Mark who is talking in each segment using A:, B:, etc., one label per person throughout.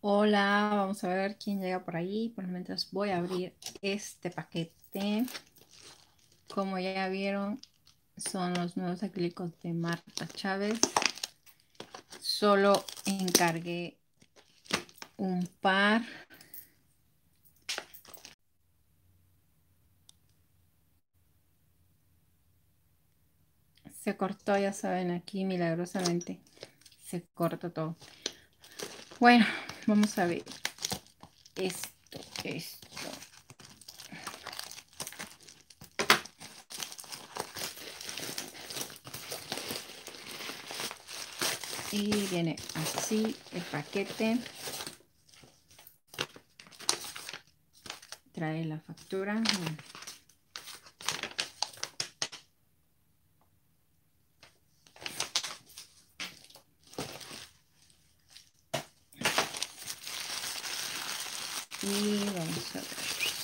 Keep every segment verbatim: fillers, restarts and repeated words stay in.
A: Hola, vamos a ver quién llega por ahí. Por mientras voy a abrir este paquete. Como ya vieron, son los nuevos acrílicos de Marta Chávez. Solo encargué un par. Se cortó, ya saben, aquí milagrosamente se corta todo. Bueno, vamos a ver esto, esto. Y viene así el paquete. Trae la factura. Bueno. Y vamos a ver.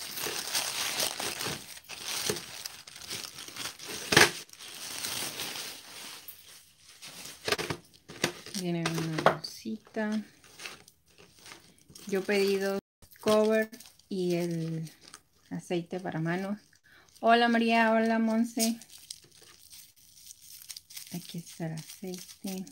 A: Viene una bolsita. Yo he pedido cover y el aceite para manos. Hola María, hola Monse. Aquí está el aceite.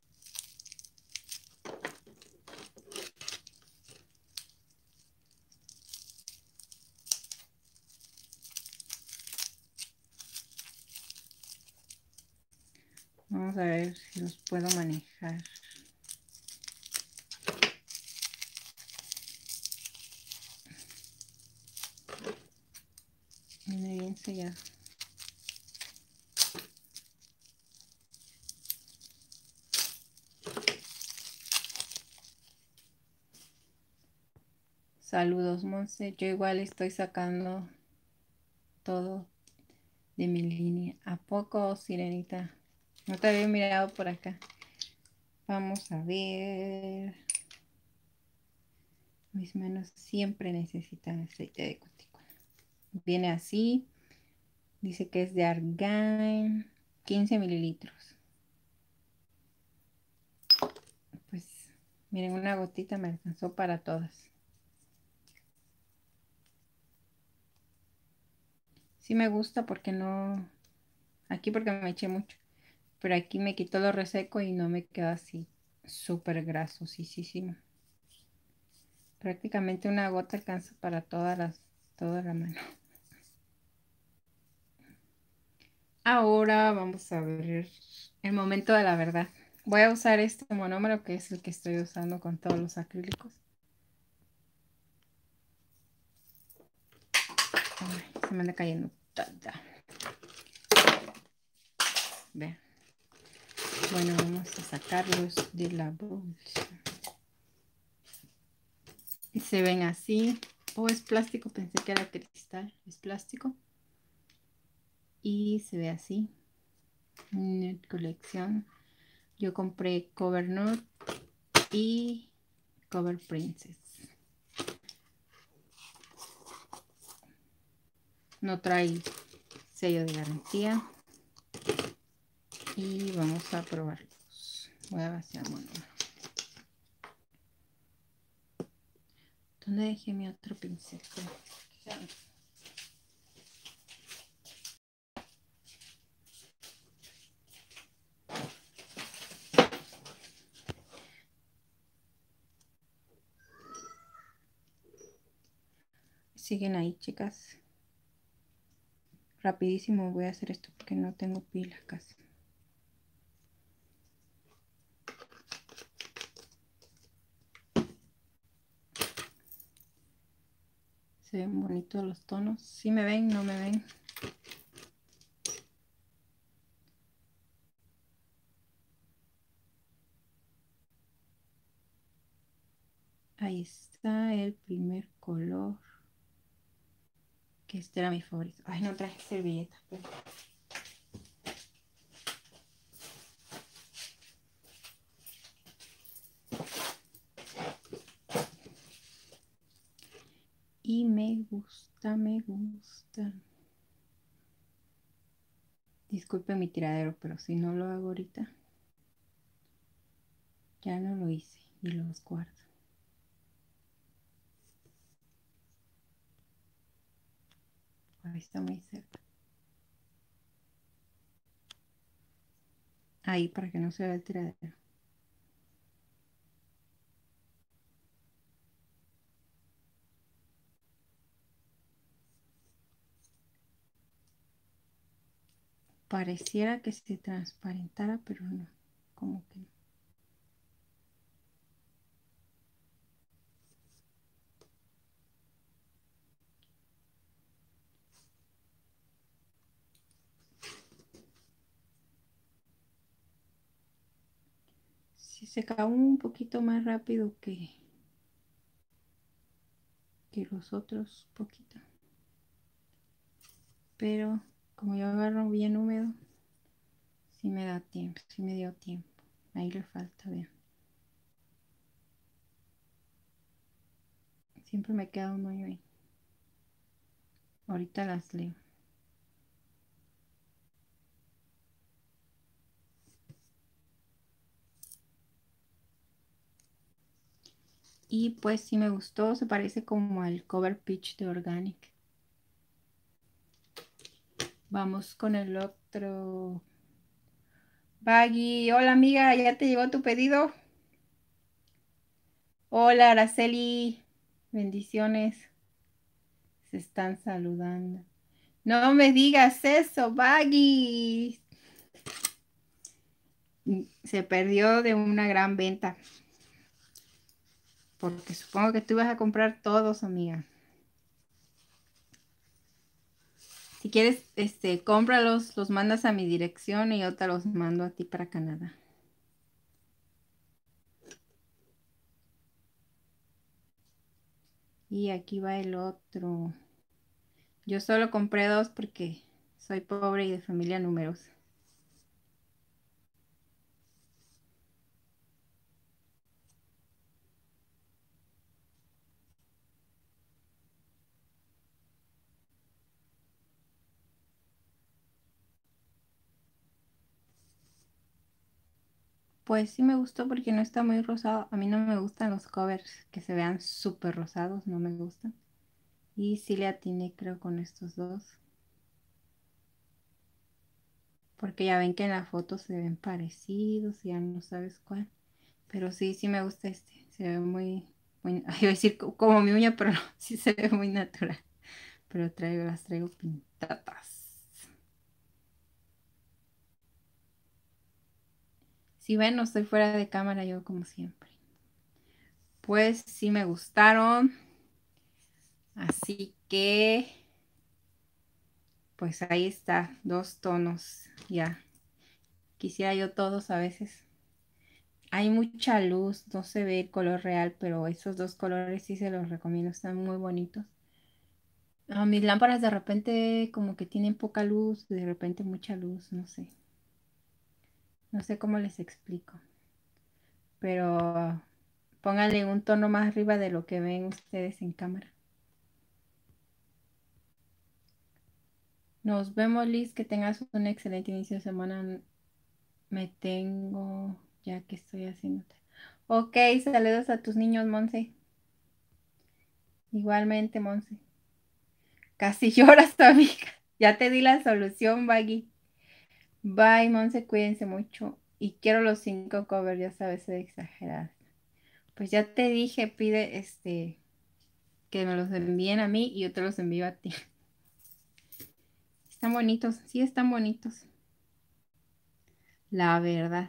A: Vamos a ver si los puedo manejar. Viene bien sellado. Saludos Monse. Yo igual estoy sacando todo de mi línea. ¿A poco, Sirenita? No te había mirado por acá. Vamos a ver. Mis manos siempre necesitan aceite de cutícula. Viene así. Dice que es de argán. quince mililitros. Pues miren, una gotita me alcanzó para todas. Sí me gusta porque no... Aquí porque me eché mucho. Pero aquí me quitó lo reseco y no me queda así súper grasosísimo. Prácticamente una gota alcanza para todas las, toda la mano. Ahora vamos a ver el momento de la verdad. Voy a usar este monómero que es el que estoy usando con todos los acrílicos. Ay, se me anda cayendo toda. Vean. Bueno, vamos a sacarlos de la bolsa. Y se ven así. Oh, es plástico, pensé que era cristal. Es plástico. Y se ve así. Nude colección. Yo compré Cover Nude y Cover Princess. No trae sello de garantía. Y vamos a probarlos. Voy a vaciar uno. ¿Dónde dejé mi otro pincel? Siguen ahí, chicas. Rapidísimo voy a hacer esto porque no tengo pilas casi. Se ven bonitos los tonos. ¿Sí me ven? ¿No me ven? Ahí está el primer color. Que este era mi favorito. Ay, no traje servilletas. Pero... Y me gusta, me gusta. Disculpe mi tiradero, pero si no lo hago ahorita, ya no lo hice y los guardo. Ahí está muy cerca. Ahí, para que no se vea el tiradero. Pareciera que se transparentara, pero no. Como que no. Sí se acabó un poquito más rápido que, que los otros, poquito. Pero como yo agarro bien húmedo, sí me da tiempo, sí me dio tiempo. Ahí le falta, vean. Siempre me queda un hoyo ahí. Ahorita las leo. Y pues sí me gustó, se parece como al Cover Peach de Organic. Vamos con el otro. Baggy, hola amiga, ¿ya te llegó tu pedido? Hola Araceli, bendiciones. Se están saludando. No me digas eso, Baggy. Se perdió de una gran venta. Porque supongo que tú ibas a comprar todos, amiga. Si quieres, este, cómpralos, los mandas a mi dirección y yo te los mando a ti para Canadá. Y aquí va el otro. Yo solo compré dos porque soy pobre y de familia numerosa. Pues sí me gustó porque no está muy rosado. A mí no me gustan los covers que se vean súper rosados, no me gustan. Y sí le atiné creo con estos dos. Porque ya ven que en la foto se ven parecidos y ya no sabes cuál. Pero sí, sí me gusta este. Se ve muy, muy, ay, iba a decir co- como mi uña, pero no, sí se ve muy natural. Pero traigo, las traigo pintadas. Si ven, no estoy fuera de cámara yo como siempre. Pues sí me gustaron. Así que, pues ahí está, dos tonos. Ya, quisiera yo todos a veces. Hay mucha luz, no se ve el color real, pero esos dos colores sí se los recomiendo, están muy bonitos. Ah, mis lámparas de repente como que tienen poca luz, de repente mucha luz, no sé. No sé cómo les explico. Pero pónganle un tono más arriba de lo que ven ustedes en cámara. Nos vemos, Liz. Que tengas un excelente inicio de semana. Me tengo, ya que estoy haciendo. Ok, saludos a tus niños, Monse. Igualmente, Monse. Casi lloras, amiga. Ya te di la solución, Baggy. Bye, Monse, cuídense mucho. Y quiero los cinco covers, ya sabes, soy exagerada. Pues ya te dije, pide este que me los envíen a mí y yo te los envío a ti. Están bonitos, sí están bonitos. La verdad.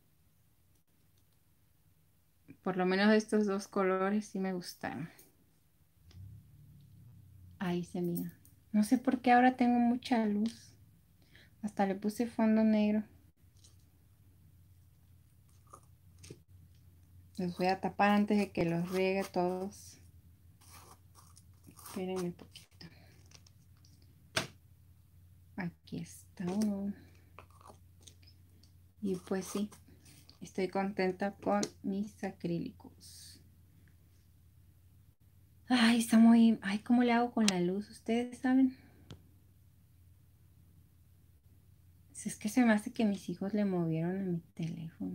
A: Por lo menos estos dos colores sí me gustaron. Ahí se mira. No sé por qué ahora tengo mucha luz. Hasta le puse fondo negro. Los voy a tapar antes de que los riegue todos. Espérenme un poquito. Aquí está uno. Y pues sí, estoy contenta con mis acrílicos. Ay, está muy... Ay, ¿cómo le hago con la luz? ¿Ustedes saben? Si es que se me hace que mis hijos le movieron a mi teléfono.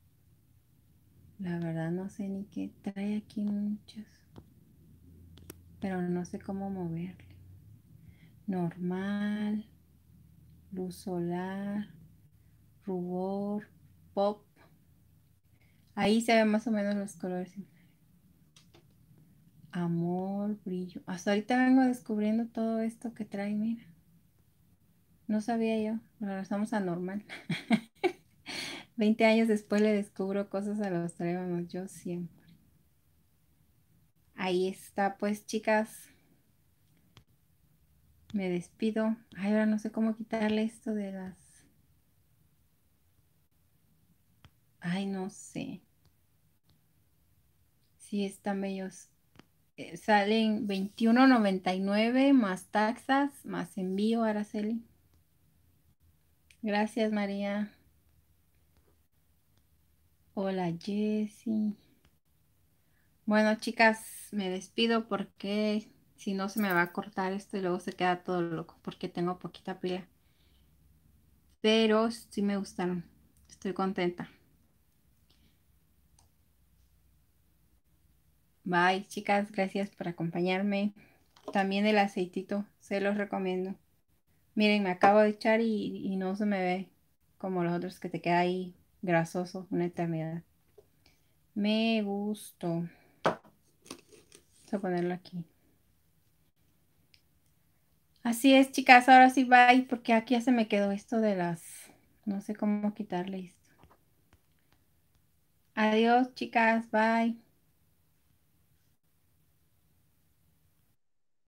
A: La verdad no sé ni qué trae aquí muchas. pero no sé cómo moverle. Normal, luz solar, rubor, pop. Ahí se ven más o menos los colores. Amor, brillo. Hasta ahorita vengo descubriendo todo esto que trae, mira. No sabía yo, pero estamos a normal. Veinte años después le descubro cosas a los trébonos, yo siempre. Ahí está, pues, chicas. Me despido. Ay, ahora no sé cómo quitarle esto de las... Ay, no sé. Sí, están bellos. Eh, salen veintiuno noventa y nueve más taxas, más envío, Araceli. Gracias, María. Hola, Jessie. Bueno, chicas, me despido porque si no se me va a cortar esto y luego se queda todo loco porque tengo poquita pila. Pero sí me gustaron. Estoy contenta. Bye, chicas. Gracias por acompañarme. También el aceitito, se los recomiendo. Miren, me acabo de echar y, y no se me ve como los otros que te queda ahí grasoso una eternidad. Me gustó. Voy a ponerlo aquí. Así es, chicas. Ahora sí, bye, porque aquí ya se me quedó esto de las... No sé cómo quitarle esto. Adiós, chicas. Bye.